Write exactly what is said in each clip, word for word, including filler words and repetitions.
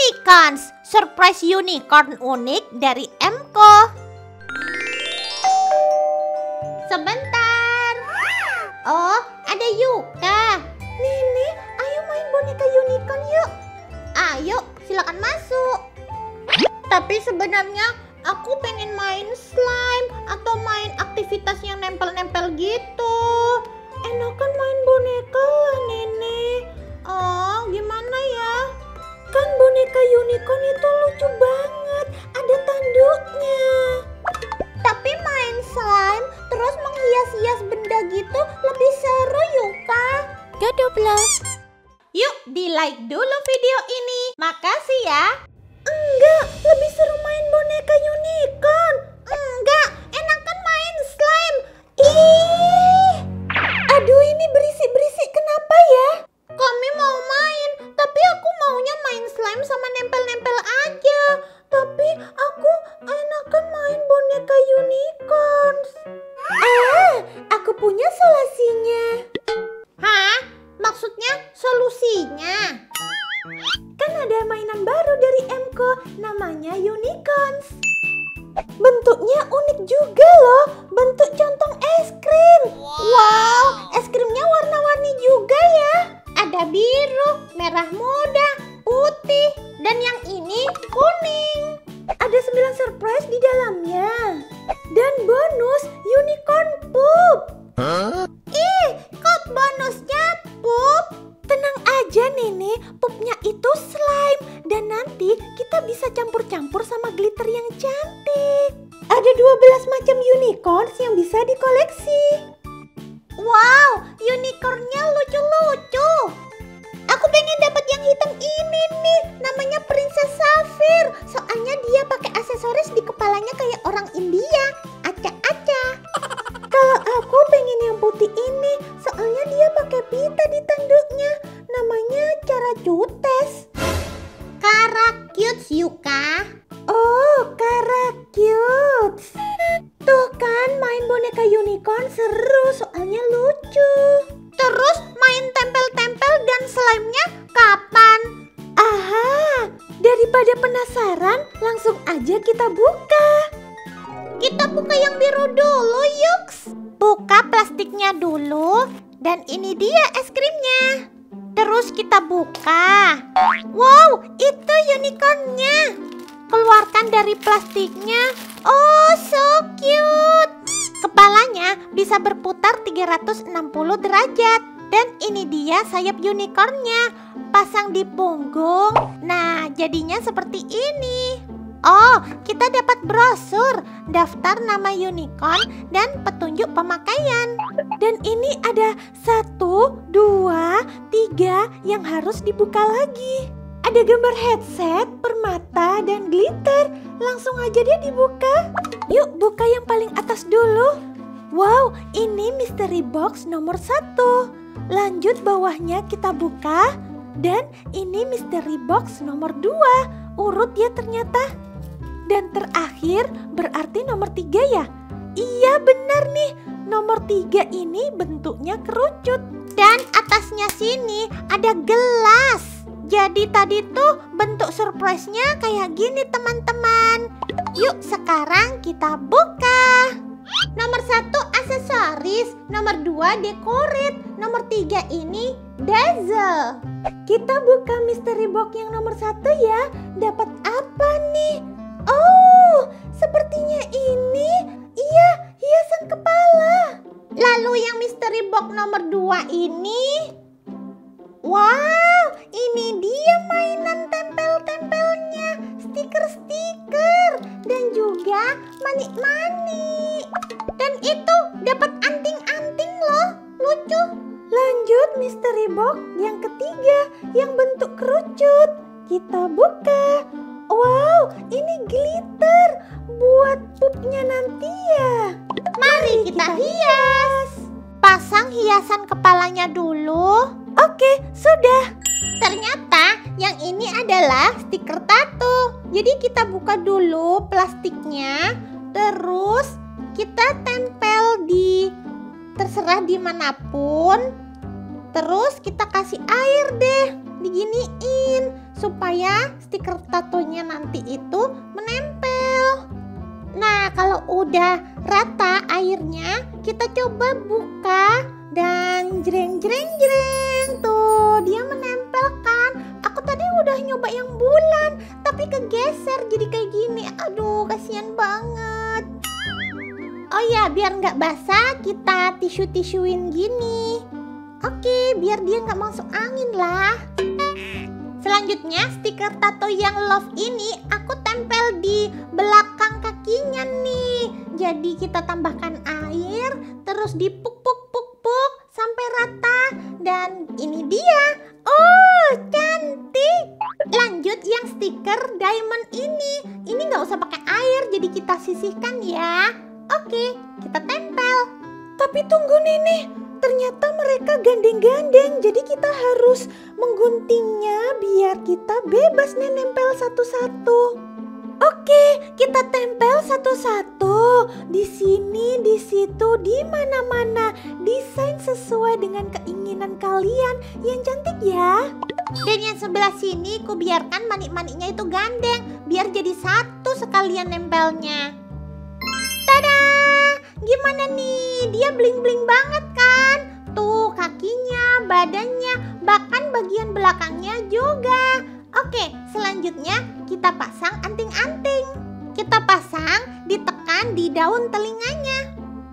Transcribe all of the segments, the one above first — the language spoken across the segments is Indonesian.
Unicorns, surprise unicorn unik dari Emco. Sebentar. Oh, ada Yuka. Nini, ayo main boneka unicorn yuk. Ayo, silakan masuk. Tapi sebenarnya aku pengen main slime atau main aktivitas yang nempel-nempel gitu. Enakan main boneka lah, Nenek. Oh, gimana ya? Kan boneka unicorn itu lucu banget, ada tanduknya. Tapi main slime terus menghias-hias benda gitu lebih seru, Yuka. Godoblo. Yuk, di like dulu video ini. Makasih ya. Enggak, lebih seru main boneka unicorn. Enggak, enakan main slime. Ih, aduh ini berisik-berisik kenapa ya? Kami mau main, tapi aku maunya main slime sama nempel-nempel aja. Tapi aku enakan main boneka unicorn. Ah, aku punya solusinya. Hah? Maksudnya solusinya? Kan ada mainan baru dari Emco, namanya Unicorns. Bentuknya unik juga loh, bentuk contong es krim. Wow, es krimnya warna-warni juga ya. Ada biru, merah muda, putih, dan yang ini kuning. Ada sembilan surprise di dalamnya. Dan bonus unicorn poop. Huh? Ih, kok bonusnya poop? Tenang aja Nenek, poopnya itu slime. Dan nanti kita bisa campur-campur sama glitter yang cantik. Ada dua belas macam unicorns yang bisa dikoleksi. Wow, unicornnya lucu-lucu. Aku pengen dapat yang hitam ini nih, namanya Princess Sapphire. Soalnya dia pakai aksesoris di kepalanya kayak orang India. Acak-acak. Kalau aku pengen yang putih ini, soalnya dia pakai pita di tanduknya. Namanya cara cutes. Karakutes, Yuka. Oh, karakutes. Tuh kan main boneka unicorn seru, soalnya lucu. Terus main tempel-tempel dan slime-nya kapan? Aha, daripada penasaran, langsung aja kita buka. Kita buka yang biru dulu, Yuks. Buka plastiknya dulu. Dan ini dia es krimnya. Terus kita buka. Wow, itu unicornnya. Keluarkan dari plastiknya. Oh, so cute. Kepalanya bisa berputar tiga ratus enam puluh derajat. Dan ini dia sayap unicornnya. Pasang di punggung. Nah, jadinya seperti ini. Oh, kita dapat brosur, daftar nama unicorn, dan petunjuk pemakaian. Dan ini ada satu, dua, tiga yang harus dibuka lagi. Ada gambar headset, permata, dan glitter. Langsung aja deh dibuka. Yuk buka yang paling atas dulu. Wow, ini mystery box nomor satu. Lanjut bawahnya kita buka. Dan ini mystery box nomor dua. Urut ya ternyata. Dan terakhir berarti nomor tiga ya? Iya benar nih, nomor tiga ini bentuknya kerucut. Dan atasnya sini ada gelas. Jadi tadi tuh bentuk surprise-nya kayak gini teman-teman. Yuk sekarang kita buka. Nomor satu aksesoris, nomor dua dekorate, nomor tiga ini dazzle. Kita buka mystery box yang nomor satu ya. Dapat apa nih? Oh, sepertinya ini, iya, hiasan kepala. Lalu yang mystery box nomor dua ini, wow, ini dia mainan tempel-tempelnya, stiker-stiker, dan juga manik-manik. Dan itu dapat anting-anting loh, lucu. Lanjut mystery box yang ketiga, yang bentuk kerucut. Kita buka. Wow, ini glitter buat pupnya nanti ya. Mari kita hias. Pasang hiasan kepalanya dulu. Oke, sudah. Ternyata yang ini adalah stiker tato. Jadi kita buka dulu plastiknya. Terus kita tempel di terserah dimanapun. Terus kita kasih air deh. diginiin supaya stiker tatonya nanti itu menempel. Nah, kalau udah rata airnya, kita coba buka dan jreng jreng jreng. Tuh, dia menempel kan. Aku tadi udah nyoba yang bulan, tapi kegeser jadi kayak gini. Aduh, kasihan banget. Oh ya, biar nggak basah, kita tisu-tisuin gini. Oke, biar dia nggak masuk angin lah. Selanjutnya, stiker tato yang love ini aku tempel di belakang kakinya nih. Jadi kita tambahkan air, terus dipuk-puk-puk-puk sampai rata. Dan ini dia. Oh, cantik. Lanjut yang stiker diamond ini. Ini nggak usah pakai air, jadi kita sisihkan ya. Oke, kita tempel. Tapi tunggu Nenek, ternyata mereka gandeng-gandeng. Jadi kita harus mengguntingnya biar kita bebas nih nempel satu-satu. Oke, kita tempel satu-satu. Di sini, di situ, di mana-mana. Desain sesuai dengan keinginan kalian. Yang cantik ya. Dan yang sebelah sini ku biarkan manik-maniknya itu gandeng, biar jadi satu sekalian nempelnya. Tada! Gimana nih? Dia bling-bling banget kan? Tuh kakinya, badannya, bahkan bagian belakangnya juga. Oke, selanjutnya kita pasang anting-anting. Kita pasang, ditekan di daun telinganya.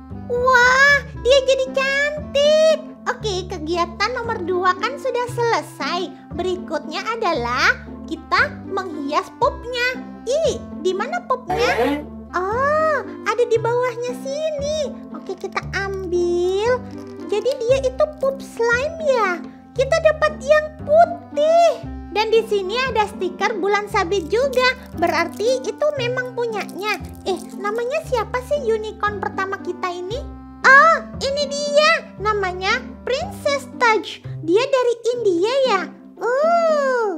Wah, dia jadi cantik. Oke, kegiatan nomor dua kan sudah selesai. Berikutnya adalah kita menghias pupnya. Ih, di mana pupnya? Oh, ada di bawahnya sini. Oke, kita ambil. Jadi dia itu pup slime ya. Kita dapat yang putih. Dan di sini ada stiker bulan sabit juga. Berarti itu memang punyanya. Eh, namanya siapa sih unicorn pertama kita ini? Oh, ini dia. Namanya Princess Touch. Dia dari India ya. Uh.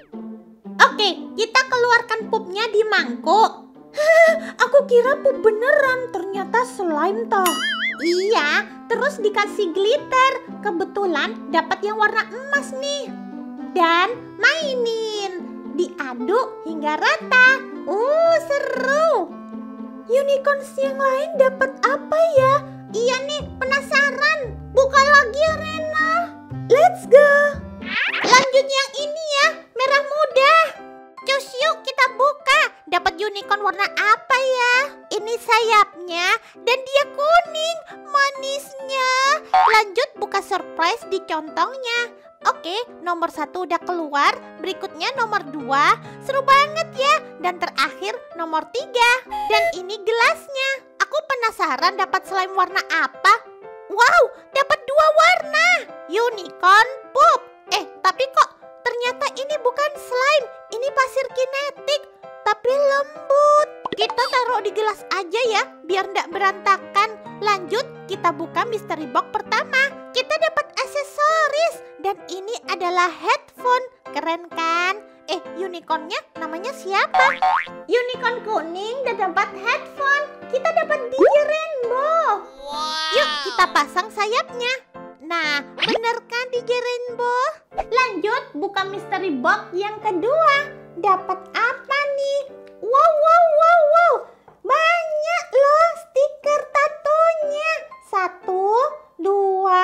Oke, kita keluarkan pupnya di mangkuk. Aku kira pup beneran, ternyata slime toh. Iya, terus dikasih glitter. Kebetulan dapat yang warna emas nih. Dan mainin, diaduk hingga rata. Uh, seru. Unicorns yang lain dapat apa ya? Iya nih, penasaran. Buka lagi ya Rena. Let's go. Lanjut yang ini ya, merah muda. Cus yuk kita buka. Dapat unicorn warna apa ya? Ini sayapnya dan dia kuning. Manisnya. Lanjut buka surprise di contongnya. Oke, nomor satu udah keluar. Berikutnya nomor dua. Seru banget ya. Dan terakhir nomor tiga. Dan ini gelasnya. Aku penasaran dapat slime warna apa. Wow, dapat dua warna. Unicorn pup. Eh, tapi kok ternyata ini bukan slime. Ini pasir kinetik. Tapi lembut. Kita taruh di gelas aja ya, biar ndak berantakan. Lanjut, kita buka mystery box pertama. Kita dapat aksesoris. Dan ini adalah headphone. Keren kan? Eh, unicornnya namanya siapa? Unicorn kuning dan dapat headphone. Kita dapat D J Rainbow. Wow. Yuk, kita pasang sayapnya. Nah, bener kan D J Rainbow? Lanjut, buka mystery box yang kedua. Dapat apa nih? Wow, wow, wow, wow. Banyak loh stiker tatonya. Satu, dua,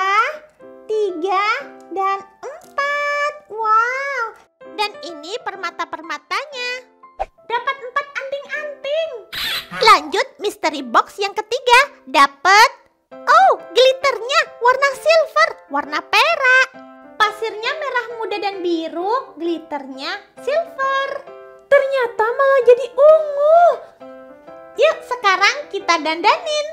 tiga, dan empat. Wow. Dan ini permata-permatanya. Dapat empat anting-anting. Lanjut, mystery box yang ketiga. Dapat, oh, glitternya warna silver, warna perak. Pasirnya merah muda dan biru, glitternya silver. Ternyata malah jadi ungu. Yuk sekarang kita dandanin.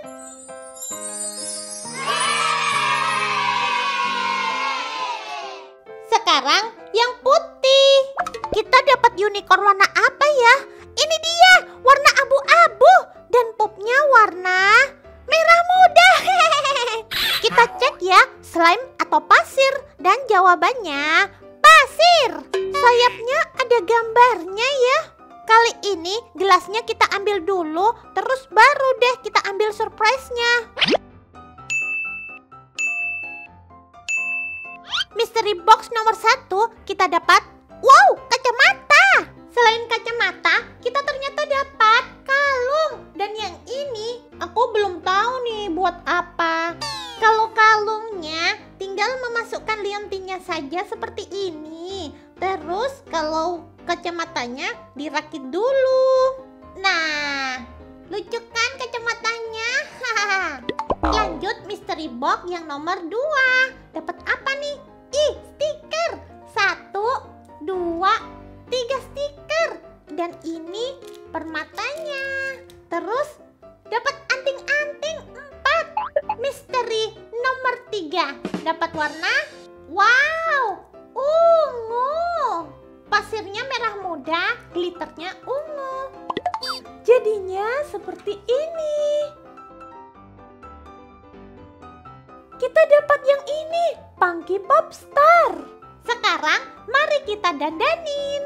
Sekarang yang putih. Kita dapat unicorn warna apa ya? Ini dia, warna abu-abu. Dan pupnya warna merah muda. Kita cek ya, slime atau pasir. Dan jawabannya pasir. Sayapnya ada gambarnya ya. Kali ini gelasnya kita ambil dulu, terus baru deh kita ambil surprise-nya. Mystery box nomor satu kita dapat, wow, kacamata. Selain kacamata, kita ternyata dapat kalung. Dan yang ini aku belum tahu nih buat apa. Kalau kalungnya tinggal memasukkan liontinnya saja seperti ini. Terus kalau kacamatanya dirakit dulu. Nah, lucu kan kacamatanya? Lanjut mystery box yang nomor dua. Dapat apa nih? Ih, stiker. Satu, dua, tiga stiker. Dan ini permatanya. Terus dapat anting-anting empat. Misteri nomor tiga. Dapat warna, wow, ungu. Pasirnya merah muda, glitternya ungu. Jadinya seperti ini. Kita dapat yang ini, Punky Popstar. Sekarang mari kita dandanin.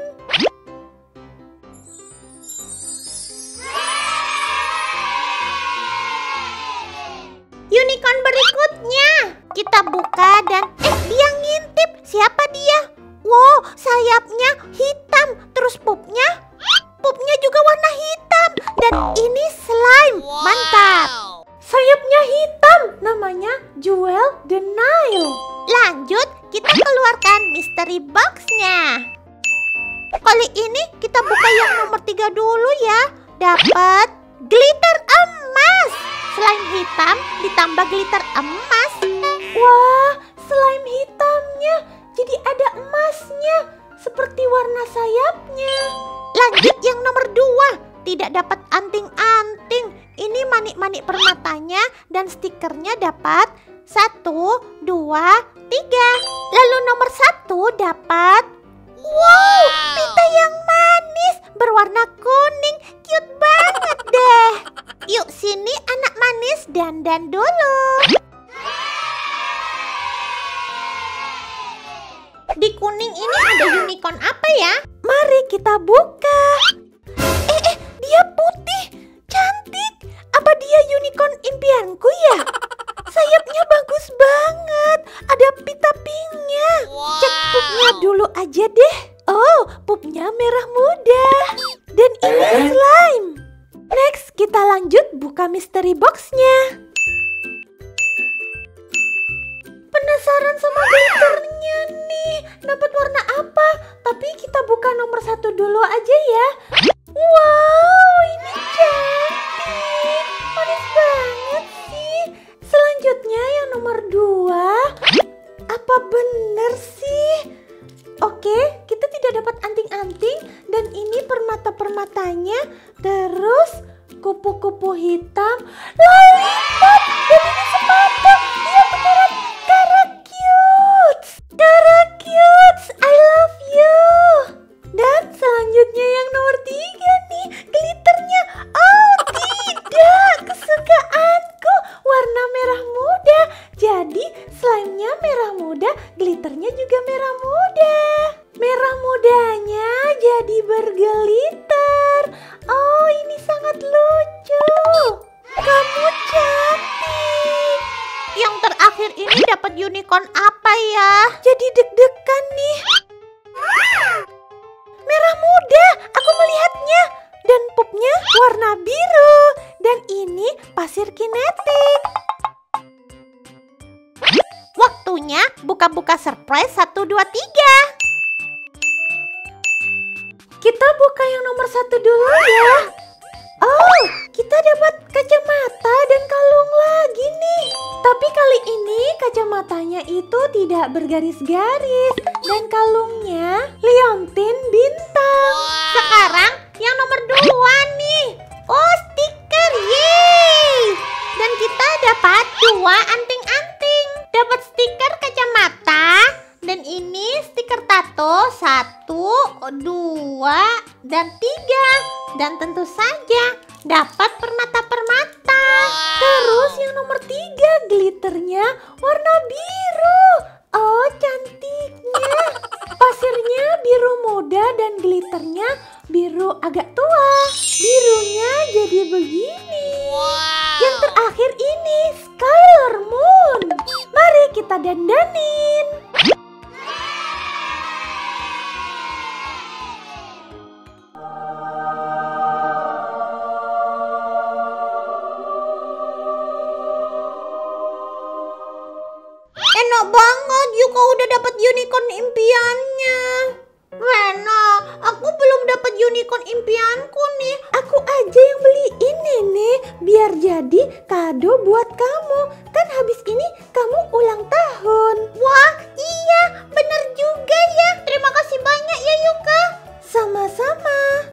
Unicorn berikutnya. Kita buka dan eh dia ngintip. Siapa dia? Wow, sayapnya hitam. Terus pupnya? Pupnya juga warna hitam. Dan ini slime. Mantap. Sayapnya hitam. Namanya Jewel the Nile. Lanjut, kita keluarkan mystery box-nya. Kali ini kita buka yang nomor tiga dulu ya. Dapat glitter emas. Slime hitam ditambah glitter emas. Wah, slime hitamnya jadi ada emasnya seperti warna sayapnya. Lanjut yang nomor dua. Tidak dapat anting-anting. Ini manik-manik permatanya dan stikernya dapat satu, dua, tiga. Lalu nomor satu dapat, wow, pita yang manis berwarna kuning. Cute banget deh. Yuk sini anak manis, dandan dulu. Di kuning ini ada unicorn apa ya? Mari kita buka. Eh, eh, dia putih, cantik. Apa dia unicorn impianku ya? Sayapnya bagus banget. Ada pita pinknya. Cek pupnya dulu aja deh. Oh, pupnya merah muda. Dan ini slime. Next, kita lanjut buka mystery box-nya. Penasaran sama glitternya nih. Dapat warna apa? Tapi kita buka nomor satu dulu aja ya. Wow, ini cantik. Manis banget sih. Selanjutnya yang nomor dua. Apa bener sih? Oke, kita tidak dapat anting-anting. Dan ini permata-permatanya. Terus kupu-kupu hitam. Lollipop. Dan ini sepatu. Iya beneran. Kara cute. Kara cute. I love you. Dan selanjutnya yang nomor tiga nih. Glitternya. Oh tidak. Kesukaanku. Warna merah muda. Jadi slime-nya merah muda. Glitternya juga merah muda. Merah mudanya jadi berglitter. Oh ini sangat lucu. Kamu cantik. Yang terakhir ini dapat unicorn apa ya? Jadi deg-degan nih. Merah muda, aku melihatnya. Dan pupnya warna biru. Dan ini pasir kinetik. Waktunya buka-buka surprise satu, dua, tiga. Kita buka yang nomor satu dulu ya. Oh, kita dapat kacamata dan kalung lagi nih. Tapi kali ini kacamatanya itu tidak bergaris-garis. Dan kalungnya liontin bintang. Sekarang yang nomor dua nih. Oh, stiker, yeay. Dan kita dapat dua anting-anting. Dapat stiker kacamata. Dan ini stiker tato. Satu, dua, dan tiga. Dan tentu saja dapat permata-permata. Terus yang nomor tiga, glitternya warna biru. Oh, cantiknya. Pasirnya biru muda dan glitternya biru agak tua. Birunya jadi begini. Yang terakhir ini Skylar Moon. Mari kita dandanin. Banyak banget, yuk kau udah dapat unicorn impiannya. Rena, aku belum dapat unicorn impianku nih. Aku aja yang beliin nenek, biar jadi kado buat kamu. Kan habis ini